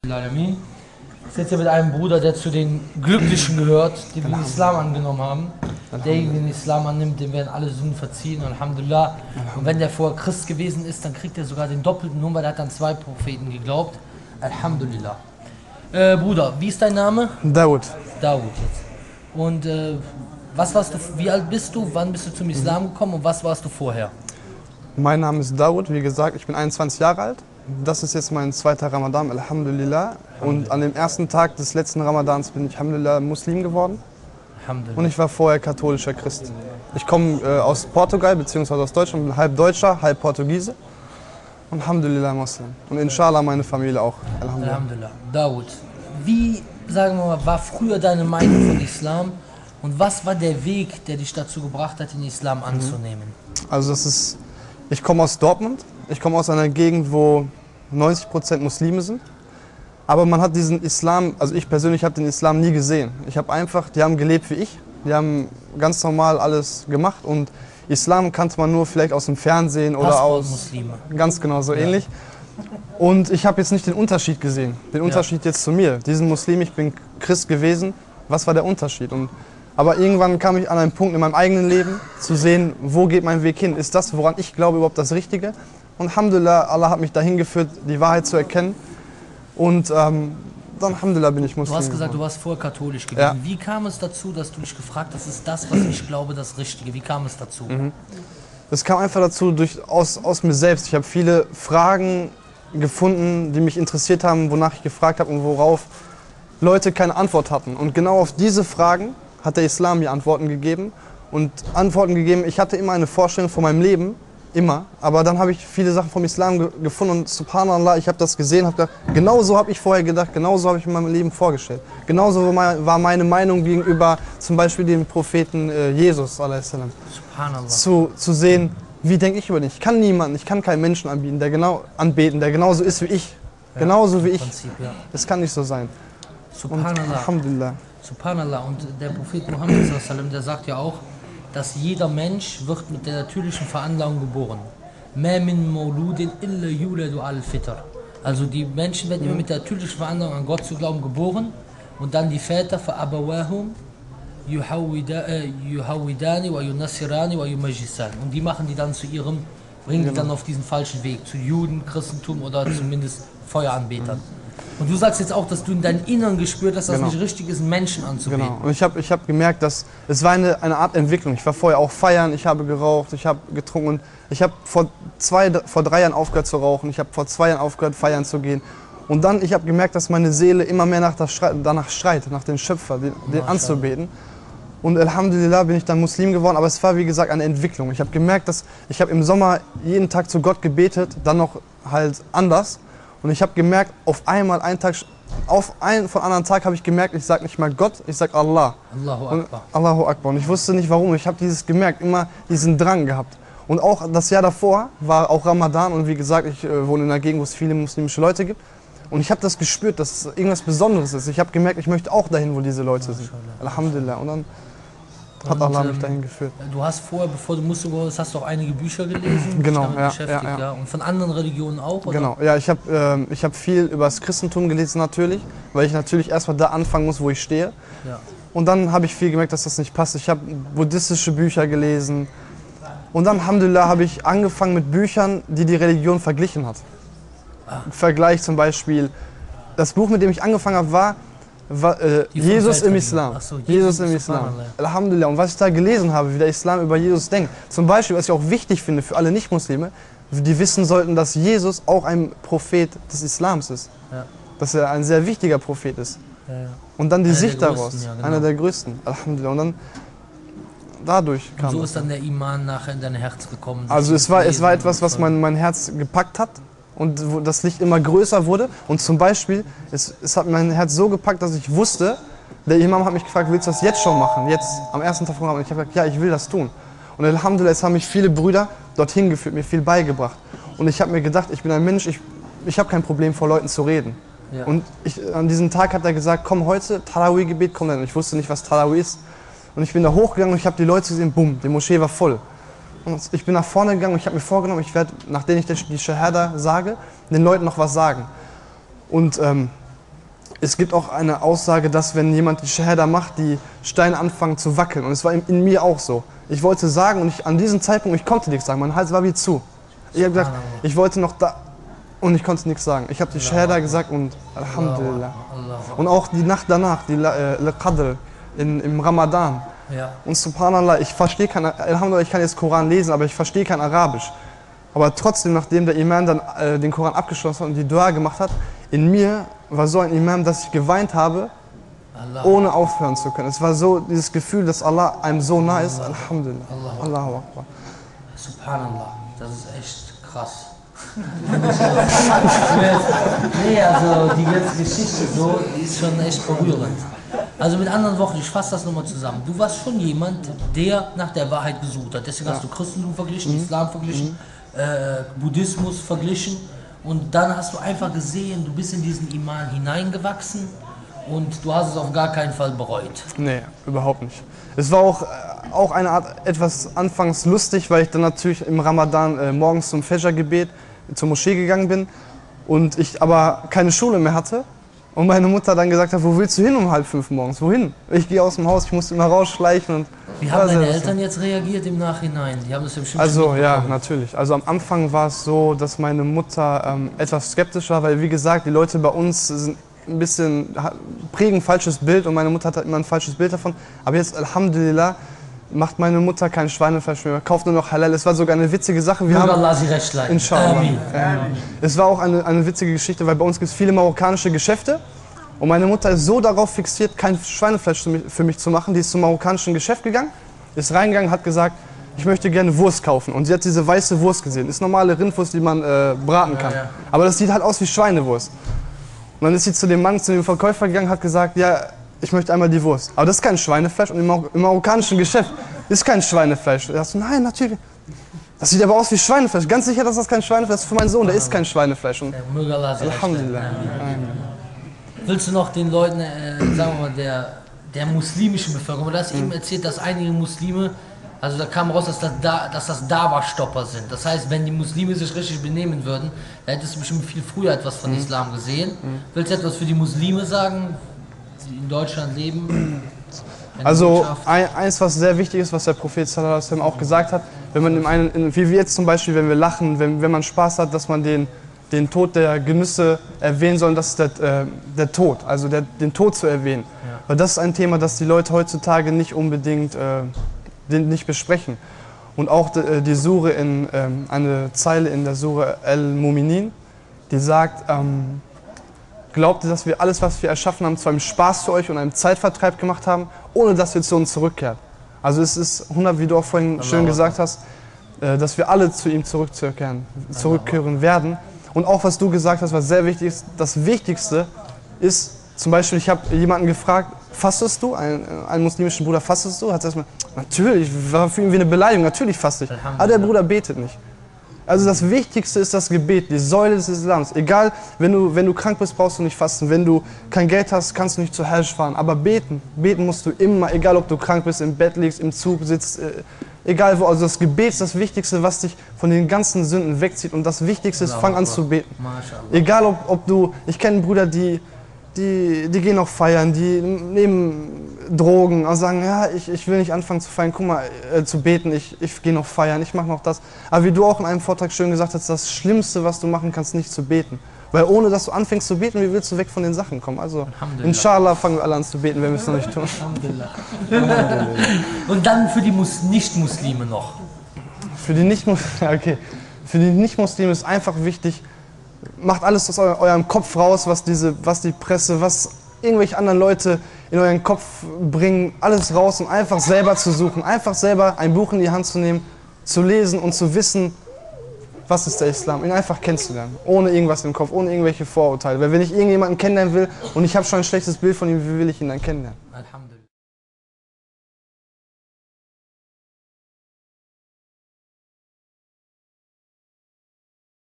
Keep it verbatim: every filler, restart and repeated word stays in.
Alamin. Ich sitze hier mit einem Bruder, der zu den Glücklichen gehört, die den Islam angenommen haben. Derjenige, der den Islam annimmt, dem werden alle Sünden verziehen, Alhamdulillah. Und wenn der vorher Christ gewesen ist, dann kriegt er sogar den doppelten Lohn, weil er hat an zwei Propheten geglaubt. Alhamdulillah. Äh, Bruder, wie ist dein Name? Dawood. Dawood jetzt. Und äh, was warst du, wie alt bist du, wann bist du zum Islam gekommen und was warst du vorher? Mein Name ist Dawood, wie gesagt, ich bin einundzwanzig Jahre alt. Das ist jetzt mein zweiter Ramadan, Alhamdulillah. Und an dem ersten Tag des letzten Ramadans bin ich, Alhamdulillah, Muslim geworden. Alhamdulillah. Und ich war vorher katholischer Christ. Ich komme äh, aus Portugal, beziehungsweise aus Deutschland, bin halb Deutscher, halb Portugiese. Und Alhamdulillah Muslim. Und inshallah meine Familie auch. Alhamdulillah. Alhamdulillah. Dawood, wie, sagen wir mal, war früher deine Meinung von Islam und was war der Weg, der dich dazu gebracht hat, den Islam anzunehmen? Also das ist, ich komme aus Dortmund. Ich komme aus einer Gegend, wo neunzig Prozent Muslime sind. Aber man hat diesen Islam, also ich persönlich habe den Islam nie gesehen. Ich habe einfach, die haben gelebt wie ich. Die haben ganz normal alles gemacht und Islam kannte man nur vielleicht aus dem Fernsehen oder aus... Muslime. Ganz genau, so Ja. ähnlich. Und ich habe jetzt nicht den Unterschied gesehen. Den Unterschied jetzt zu mir. Diesen Muslim, ich bin Christ gewesen. Was war der Unterschied? Und, aber irgendwann kam ich an einen Punkt in meinem eigenen Leben, zu sehen, wo geht mein Weg hin? Ist das, woran ich glaube, überhaupt das Richtige? Und Alhamdulillah, Allah hat mich dahin geführt, die Wahrheit zu erkennen. Und ähm, dann, Alhamdulillah, bin ich Muslim. Du hast gesagt, geworden. du warst vorher katholisch gewesen. Ja. Wie kam es dazu, dass du dich gefragt hast, ist das, was ich glaube, das Richtige? Wie kam es dazu? Mhm. Das kam einfach dazu, durch, aus, aus mir selbst. Ich habe viele Fragen gefunden, die mich interessiert haben, wonach ich gefragt habe und worauf Leute keine Antwort hatten. Und genau auf diese Fragen hat der Islam mir Antworten gegeben. Und Antworten gegeben, ich hatte immer eine Vorstellung von meinem Leben, immer. Aber dann habe ich viele Sachen vom Islam ge gefunden und subhanallah, ich habe das gesehen, habe gedacht, genau so habe ich vorher gedacht, genau so habe ich mir mein Leben vorgestellt. Genauso war meine Meinung gegenüber zum Beispiel dem Propheten äh, Jesus, subhanallah. Zu, zu sehen, wie denke ich über den. Ich kann niemanden, ich kann keinen Menschen anbieten, der genau, anbeten, der genauso ist wie ich. Ja, genauso wie ich. Prinzip, ja. Das kann nicht so sein. Subhanallah. Und, Alhamdulillah. Subhanallah. Und der Prophet Muhammad, der sagt ja auch, dass jeder Mensch wird mit der natürlichen Veranlagung geboren. Ma min mauludin illa yuladu al-fitr. Also die Menschen werden immer mit der natürlichen Veranlagung an Gott zu glauben geboren und dann die Väter für abawahum yuhawidani wa yunassirani wa yumajisani. Und die machen die dann zu ihrem, bringen die dann auf diesen falschen Weg, zu Juden, Christentum oder zumindest Feueranbetern. Und du sagst jetzt auch, dass du in deinem Inneren gespürt hast, dass Genau. es nicht richtig ist, Menschen anzubeten. Genau. Und ich habe ich hab gemerkt, dass es war eine, eine Art Entwicklung. Ich war vorher auch feiern, ich habe geraucht, ich habe getrunken. Und ich habe vor, zwei, vor drei Jahren aufgehört zu rauchen, ich habe vor zwei Jahren aufgehört, feiern zu gehen. Und dann, ich habe gemerkt, dass meine Seele immer mehr nach das Schrei, danach schreit, nach dem Schöpfer, den, den anzubeten. Und Alhamdulillah bin ich dann Muslim geworden, aber es war wie gesagt eine Entwicklung. Ich habe gemerkt, dass ich habe im Sommer jeden Tag zu Gott gebetet, dann noch halt anders. Und ich habe gemerkt, auf einmal, einen Tag, auf einen von anderen Tag habe ich gemerkt, ich sage nicht mal Gott, ich sage Allah. Allahu Und, Akbar. Allahu Akbar. Und ich wusste nicht warum, ich habe dieses gemerkt, immer diesen Drang gehabt. Und auch das Jahr davor war auch Ramadan und wie gesagt, ich äh, wohne in einer Gegend, wo es viele muslimische Leute gibt. Und ich habe das gespürt, dass es irgendwas Besonderes ist. Ich habe gemerkt, ich möchte auch dahin, wo diese Leute sind. Alhamdulillah. Und dann hat Allah mich dahin geführt. Du hast vorher, bevor du Muslim geworden bist, hast du auch einige Bücher gelesen, Genau, dich damit ja, beschäftigt, ja, ja. Und von anderen Religionen auch, oder? Genau, ja, ich habe ähm, ich hab viel über das Christentum gelesen natürlich, weil ich natürlich erstmal da anfangen muss, wo ich stehe. Ja. Und dann habe ich viel gemerkt, dass das nicht passt. Ich habe buddhistische Bücher gelesen. Und dann, Alhamdulillah, habe ich angefangen mit Büchern, die die Religion verglichen hat. Ah. Vergleich zum Beispiel, das Buch, mit dem ich angefangen habe, war, war äh, Die fünf Jesus im Weltreligionen. Islam. Ach so, Jesus, Jesus im im Islam. Subhanallah. Alhamdulillah. Und was ich da gelesen habe, wie der Islam über Jesus denkt. Zum Beispiel, was ich auch wichtig finde für alle Nicht-Muslime, die wissen sollten, dass Jesus auch ein Prophet des Islams ist. Ja. Dass er ein sehr wichtiger Prophet ist. Ja, ja. Und dann die Einer der Sicht größten, daraus, ja, genau. einer der größten. Alhamdulillah. Und dann dadurch Und kam so das. ist dann der Iman nachher in dein Herz gekommen. Also durch es war, es war Lesen etwas, und was so. mein, mein Herz gepackt hat und wo das Licht immer größer wurde. Und zum Beispiel, es, es hat mein Herz so gepackt, dass ich wusste, der Imam hat mich gefragt, willst du das jetzt schon machen? Jetzt, am ersten Tag von Ramadan. Und ich habe gesagt, ja, ich will das tun. Und Alhamdulillah, es haben mich viele Brüder dorthin geführt, mir viel beigebracht. Und ich habe mir gedacht, ich bin ein Mensch, ich, ich habe kein Problem, vor Leuten zu reden. Ja. Und ich, an diesem Tag hat er gesagt, komm heute, Tarawih-Gebet, komm dann. Ich wusste nicht, was Tarawih ist. Und ich bin da hochgegangen und ich habe die Leute gesehen, bumm, die Moschee war voll. Und ich bin nach vorne gegangen und ich habe mir vorgenommen, ich werde, nachdem ich die Shahada sage, den Leuten noch was sagen. Und ähm, es gibt auch eine Aussage, dass wenn jemand die Shahada macht, die Steine anfangen zu wackeln. Und es war in, in mir auch so. Ich wollte sagen und ich, an diesem Zeitpunkt, ich konnte nichts sagen, mein Hals war wie zu. Ich habe gesagt, ich wollte noch da und ich konnte nichts sagen. Ich habe die Shahada gesagt und Alhamdulillah. Und auch die Nacht danach, die Qadr im Ramadan. Ja. Und Subhanallah, ich verstehe kein, Alhamdulillah, ich kann jetzt Koran lesen, aber ich verstehe kein Arabisch. Aber trotzdem, nachdem der Imam dann äh, den Koran abgeschlossen hat und die Dua gemacht hat, in mir war so ein Imam, dass ich geweint habe, Allah. Ohne aufhören zu können. Es war so dieses Gefühl, dass Allah einem so nah ist. Allah. Alhamdulillah. Allah. Allahu Akbar. Subhanallah, das ist echt krass. Nee, also die ganze Geschichte so, die ist schon echt berührend. Also mit anderen Worten, ich fasse das nochmal zusammen. Du warst schon jemand, der nach der Wahrheit gesucht hat. Deswegen ja. hast du Christentum verglichen, mhm. Islam verglichen, mhm. äh, Buddhismus verglichen. Und dann hast du einfach gesehen, du bist in diesen Iman hineingewachsen und du hast es auf gar keinen Fall bereut. Nee, überhaupt nicht. Es war auch, auch eine Art etwas anfangs lustig, weil ich dann natürlich im Ramadan äh, morgens zum Fajr-Gebet zur Moschee gegangen bin und ich aber keine Schule mehr hatte. Und meine Mutter dann gesagt hat, wo willst du hin um halb fünf morgens? Wohin? Ich gehe aus dem Haus, ich musste immer rausschleichen. Und Wie haben deine Eltern jetzt reagiert im Nachhinein? Die haben das ja bestimmt Also ja, natürlich. Also am Anfang war es so, dass meine Mutter ähm, etwas skeptisch war, weil wie gesagt, die Leute bei uns sind ein bisschen, prägen ein falsches Bild und meine Mutter hat immer ein falsches Bild davon. Aber jetzt, Alhamdulillah, macht meine Mutter kein Schweinefleisch mehr, kauft nur noch Halal. Es war sogar eine witzige Sache. Wir haben, Allah sie recht leiten. Inshallah. Amin. Amin. Es war auch eine, eine witzige Geschichte, weil bei uns gibt es viele marokkanische Geschäfte. Und meine Mutter ist so darauf fixiert, kein Schweinefleisch für mich zu machen. Die ist zum marokkanischen Geschäft gegangen, ist reingegangen, hat gesagt, ich möchte gerne Wurst kaufen. Und sie hat diese weiße Wurst gesehen. Ist normale Rindwurst, die man äh, braten kann. Ja, ja. Aber das sieht halt aus wie Schweinewurst. Und dann ist sie zu dem Mann, zu dem Verkäufer gegangen, hat gesagt, ja, ich möchte einmal die Wurst. Aber das ist kein Schweinefleisch und im, Mar im marokkanischen Geschäft ist kein Schweinefleisch. Er sagt so, nein, natürlich. Das sieht aber aus wie Schweinefleisch. Ganz sicher, dass das kein Schweinefleisch ist für meinen Sohn, der isst kein Schweinefleisch. Und Alhamdulillah. Willst du noch den Leuten, äh, sagen wir mal, der, der muslimischen Bevölkerung, du hast eben erzählt, dass einige Muslime, also da kam raus, dass das, da, dass das Dawa-Stopper sind. Das heißt, wenn die Muslime sich richtig benehmen würden, dann hättest du bestimmt viel früher etwas von mhm. Islam gesehen. Mhm. Willst du etwas für die Muslime sagen, die in Deutschland leben? Also ein, eins, was sehr wichtig ist, was der Prophet sallallahu alaihi wasallam auch gesagt hat, wenn man in einen, in, wie wir jetzt zum Beispiel, wenn wir lachen, wenn, wenn man Spaß hat, dass man den, den Tod der Genüsse erwähnen soll, das ist der, äh, der Tod, also der, den Tod zu erwähnen. Ja. Weil das ist ein Thema, das die Leute heutzutage nicht unbedingt äh, den nicht besprechen. Und auch die, die Sure, in, ähm, eine Zeile in der Sure Al-Mu'minin, die sagt, ähm, glaubt ihr, dass wir alles, was wir erschaffen haben, zu einem Spaß für euch und einem Zeitvertreib gemacht haben, ohne dass ihr zu uns zurückkehrt. Also es ist hundert, wie du auch vorhin schön gesagt hast, äh, dass wir alle zu ihm zurückkehren, zurückkehren werden. Und auch was du gesagt hast, was sehr wichtig ist, das Wichtigste ist, zum Beispiel, ich habe jemanden gefragt, fastest du? Einen, einen muslimischen Bruder, fastest du? Hat er erstmal, natürlich, war für ihn wie eine Beleidigung, natürlich faste ich. Aber der Bruder betet nicht. Also das Wichtigste ist das Gebet, die Säule des Islams. Egal, wenn du, wenn du krank bist, brauchst du nicht fasten. Wenn du kein Geld hast, kannst du nicht zur Hajj fahren. Aber beten, beten musst du immer, egal ob du krank bist, im Bett liegst, im Zug sitzt, äh, egal wo. Also das Gebet ist das Wichtigste, was dich von den ganzen Sünden wegzieht. Und das Wichtigste ist, fang an zu beten. Egal ob, ob du, ich kenne Brüder, die, die, die gehen auch feiern, die nehmen Drogen und sagen, ja, ich, ich will nicht anfangen zu feiern, guck mal, äh, zu beten, ich, ich gehe noch feiern, ich mache noch das. Aber wie du auch in einem Vortrag schön gesagt hast, das Schlimmste, was du machen kannst, nicht zu beten. Weil ohne, dass du anfängst zu beten, wie willst du weg von den Sachen kommen? Also, inshallah fangen wir alle an zu beten, wenn wir es noch nicht tun. Alhamdulillah. Und dann für die Mus Nicht-Muslime noch. Für die Nicht-Muslime, okay. Für die Nicht-Muslime ist einfach wichtig, macht alles aus eurem Kopf raus, was, diese, was die Presse, was irgendwelche anderen Leute in euren Kopf bringen, alles raus und einfach selber zu suchen, einfach selber ein Buch in die Hand zu nehmen, zu lesen und zu wissen, was ist der Islam, ihn einfach kennenzulernen, ohne irgendwas im Kopf, ohne irgendwelche Vorurteile. Weil wenn ich irgendjemanden kennenlernen will und ich habe schon ein schlechtes Bild von ihm, wie will ich ihn dann kennenlernen? Alhamdulillah.